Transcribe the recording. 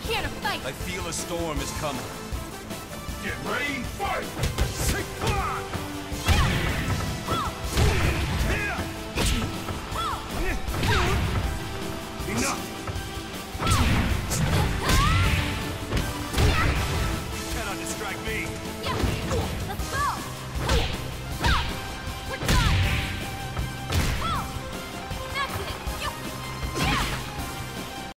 here to fight! I feel a storm is coming. Get ready, fight! Enough!